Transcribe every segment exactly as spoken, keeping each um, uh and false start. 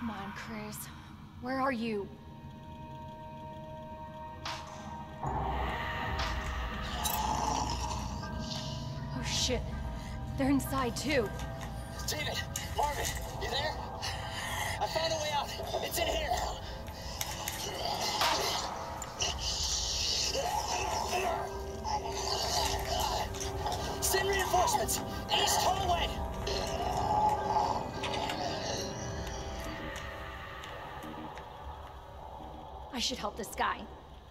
Come on, Chris. Where are you? Oh shit. They're inside too. David! Marvin! You there? I found a way out. It's in here. Send reinforcements! East hallway! I should help this guy.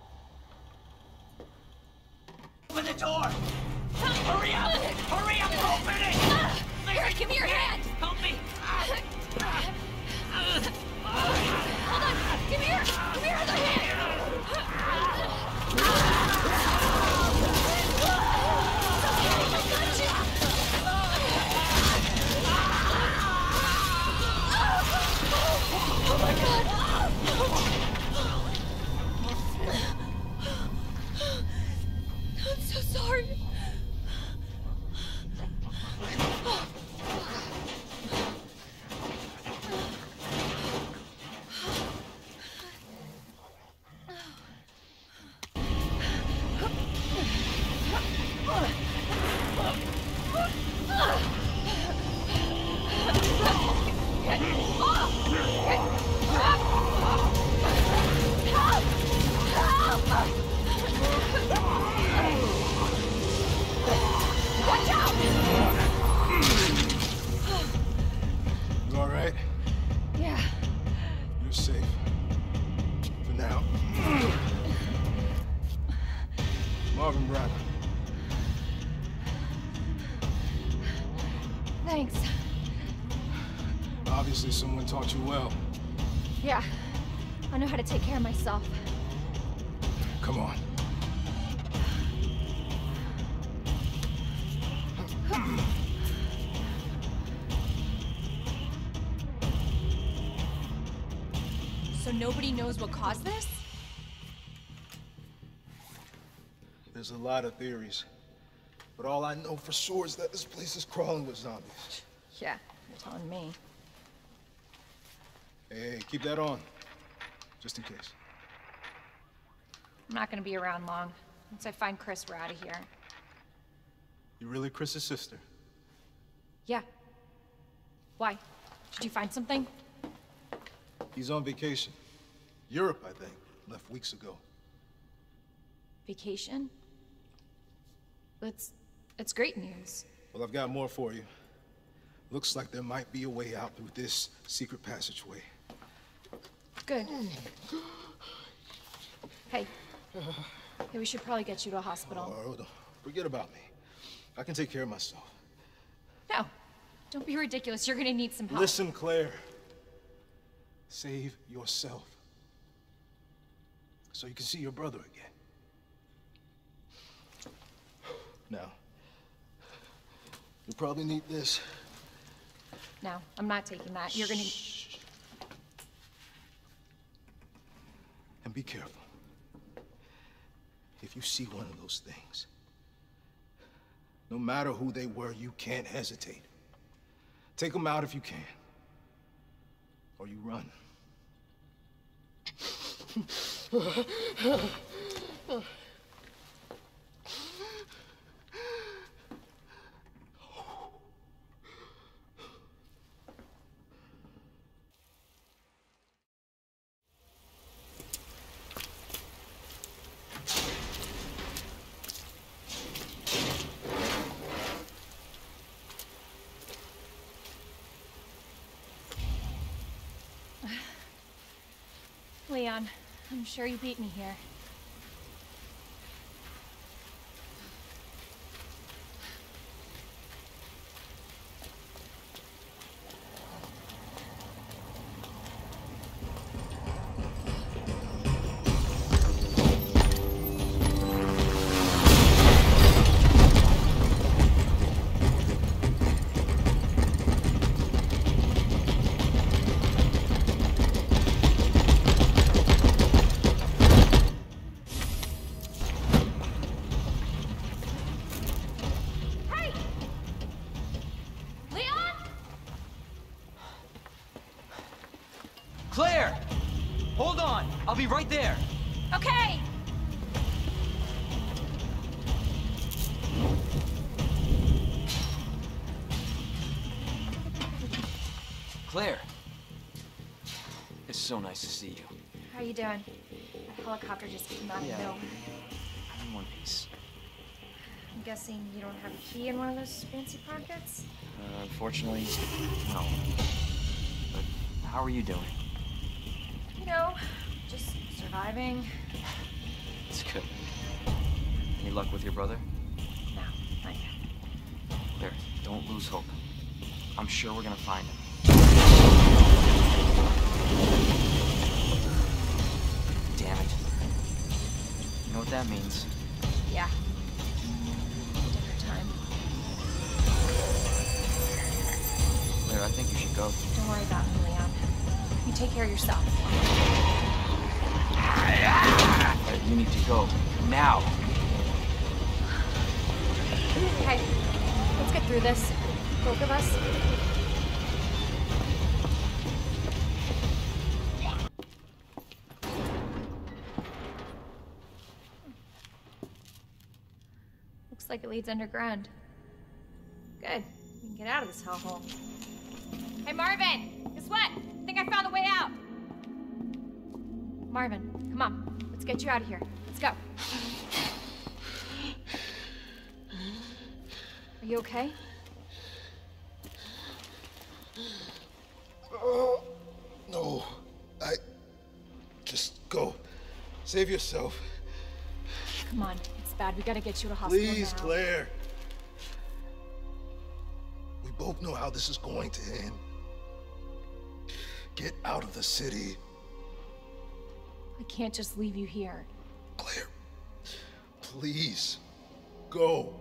Open the door! Hurry up! Hurry up! Open it! Here, give me your hand! Help me! Hold on! Give me your, give me your other hand! Oh my God! I'm so sorry. Thanks. Obviously someone taught you well. Yeah, I know how to take care of myself. Come on. So nobody knows what caused this? There's a lot of theories. But all I know for sure is that this place is crawling with zombies. Yeah, you're telling me. Hey, hey, keep that on. Just in case. I'm not gonna be around long. Once I find Chris, we're out of here. You really Chris's sister? Yeah. Why? Did you find something? He's on vacation. Europe, I think. Left weeks ago. Vacation? That's... that's great news. Well, I've got more for you. Looks like there might be a way out through this secret passageway. Good. Hey. Hey, we should probably get you to a hospital. Oh, don't forget about me. I can take care of myself. No. Don't be ridiculous. You're gonna need some help. Listen, Claire. Save yourself. So you can see your brother again. Now, you'll probably need this. No, I'm not taking that. You're gonna... Shh. And be careful. If you see one of those things, no matter who they were, you can't hesitate. Take them out if you can. Or you run. Leon, I'm sure you beat me here. on. I'll be right there. Okay! Claire. It's so nice to see you. How you doing? That helicopter just came out of Yeah. nowhere. I'm in one piece. I'm guessing you don't have a key in one of those fancy pockets? Uh, unfortunately, no. But how are you doing? You know, just surviving. It's good. Any luck with your brother? No, not yet. Claire, don't lose hope. I'm sure we're gonna find him. Damn it. You know what that means? Yeah. Different time. Claire, I think you should go. Don't worry about me, Leon. You take care of yourself. Claire, you need to go. Now! Okay, let's get through this. Both of us. Looks like it leads underground. Good. We can get out of this hellhole. Hey, Marvin! Guess what? I think I found the way out. Marvin, come on. Let's get you out of here. Let's go. Are you okay? Oh, no. I... Just go. Save yourself. Come on. It's bad. We gotta get you to hospital Please, now. Claire. We both know how this is going to end. Get out of the city. I can't just leave you here. Claire, please, go.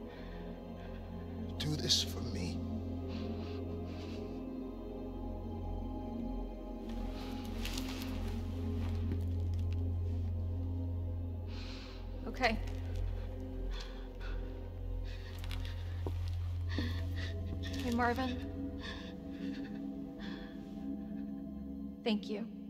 Do this for me. Okay. Hey, Marvin. Thank you.